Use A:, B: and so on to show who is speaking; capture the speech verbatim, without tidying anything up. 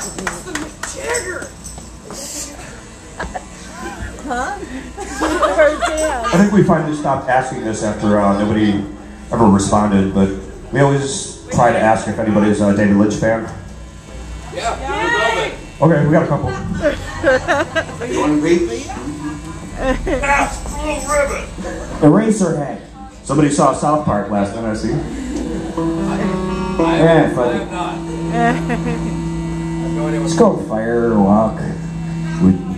A: Jagger!
B: Huh?
C: I think we finally stopped asking this after uh, nobody ever responded, but we always try to ask if anybody's a David Lynch fan.
A: Yeah, yeah.
C: Okay, we got a couple.
A: You want to read? That's cool ribbon!
C: Eraserhead. Somebody saw South Park last night, I see.
A: I
C: Yeah,
A: have,
C: funny.
A: I have not.
C: Let's go Firewalk with